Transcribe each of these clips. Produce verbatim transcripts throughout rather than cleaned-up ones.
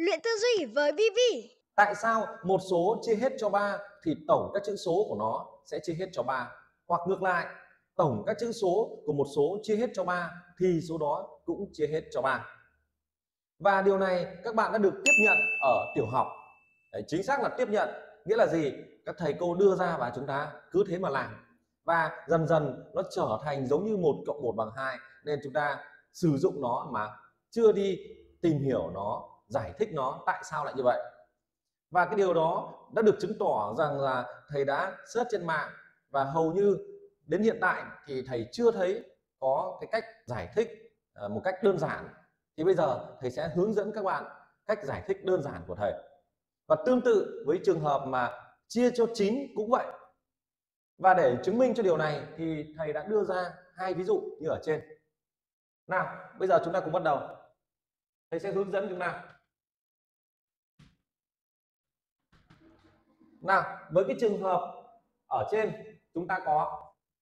Luyện tư duy với bê bê. Tại sao một số chia hết cho ba thì tổng các chữ số của nó sẽ chia hết cho ba, hoặc ngược lại, tổng các chữ số của một số chia hết cho ba thì số đó cũng chia hết cho ba. Và điều này các bạn đã được tiếp nhận ở tiểu học. Đấy, chính xác là tiếp nhận, nghĩa là gì? Các thầy cô đưa ra và chúng ta cứ thế mà làm. Và dần dần nó trở thành giống như một cộng một bằng hai, nên chúng ta sử dụng nó mà chưa đi tìm hiểu nó, giải thích nó tại sao lại như vậy. Và cái điều đó đã được chứng tỏ rằng là thầy đã search trên mạng, và hầu như đến hiện tại thì thầy chưa thấy có cái cách giải thích một cách đơn giản. Thì bây giờ thầy sẽ hướng dẫn các bạn cách giải thích đơn giản của thầy. Và tương tự với trường hợp mà chia cho chín cũng vậy. Và để chứng minh cho điều này thì thầy đã đưa ra hai ví dụ như ở trên. Nào, bây giờ chúng ta cùng bắt đầu. Thầy sẽ hướng dẫn chúng ta. Nào, với cái trường hợp ở trên chúng ta có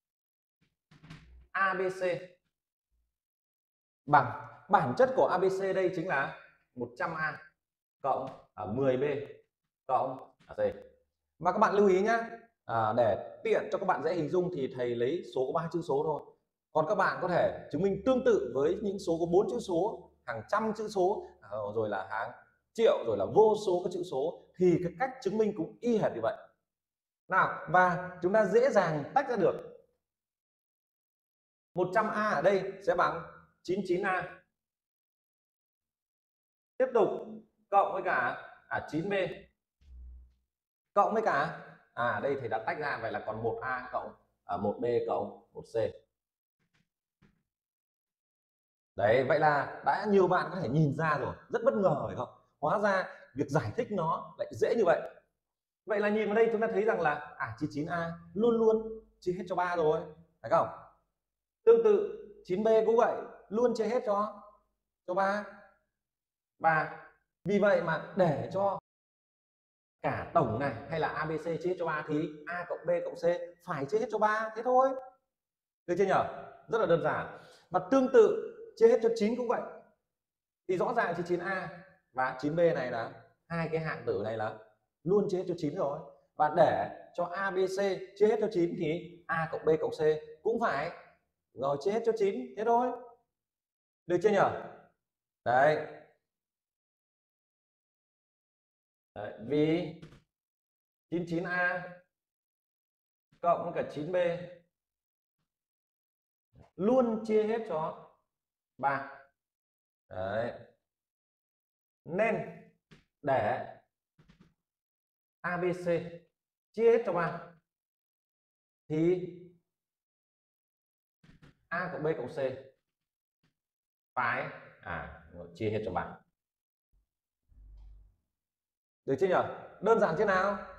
a bê xê bằng, bản chất của a bê xê đây chính là một trăm a cộng mười bê cộng C. Và các bạn lưu ý nhé, à, để tiện cho các bạn dễ hình dung thì thầy lấy số có ba chữ số thôi. Còn các bạn có thể chứng minh tương tự với những số có bốn chữ số, hàng trăm chữ số, rồi là hàng triệu, rồi là vô số các chữ số, thì cái cách chứng minh cũng y hệt như vậy. Nào, và chúng ta dễ dàng tách ra được. một trăm a ở đây sẽ bằng chín mươi chín a. Tiếp tục cộng với cả à, chín bê cộng với cả à đây thì đã tách ra, vậy là còn một a cộng à, một bê cộng một C. Đấy, vậy là đã nhiều bạn có thể nhìn ra rồi, rất bất ngờ phải không? Hóa ra việc giải thích nó lại dễ như vậy. Vậy là nhìn vào đây chúng ta thấy rằng là à chín mươi chín a luôn luôn chia hết cho ba rồi, phải không? Tương tự chín bê cũng vậy, luôn chia hết cho cho ba. Và vì vậy mà để cho cả tổng này hay là a bê xê chia hết cho ba thì a cộng b cộng c phải chia hết cho ba, thế thôi. Được chưa nhỉ? Rất là đơn giản. Và tương tự chia hết cho chín cũng vậy. Thì rõ ràng chín mươi chín a và chín bê này là hai cái hạng tử này là luôn chia hết cho chín rồi. Và để cho a bê xê chia hết cho chín thì a cộng b cộng c cũng phải rồi chia hết cho chín, thế thôi. Được chưa nhỉ? Đấy. Đấy, vì chín mươi chín a cộng với cả chín bê luôn chia hết cho ba. Đấy. Nên để a bê xê chia hết cho ba thì a cộng b cộng c phải à chia hết cho ba. Được chưa nhỉ? Đơn giản thế nào?